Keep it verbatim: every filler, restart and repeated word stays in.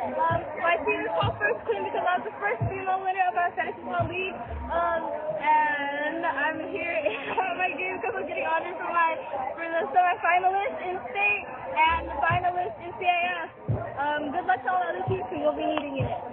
Um, my team is called First Queen because I was the first female winner of our fantasy football league. Um, and I'm here at my game because I'm getting honored for my for the semi-finalists in state and the finalists in C A S. Um, good luck to all the other teams who will be needing it.